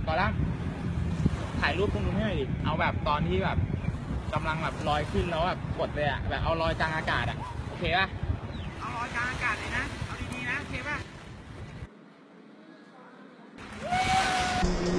ก่อนละถ่ายรูปตรงนู้นให้หน่อยดิเอาแบบตอนที่แบบกำลังแบบลอยขึ้นแล้วแบบกดเลยอะแบบเอาลอยกลางอากาศอะโอเคป่ะเอาลอยกลางอากาศเลยนะเอาดีๆนะโอเคป่ะ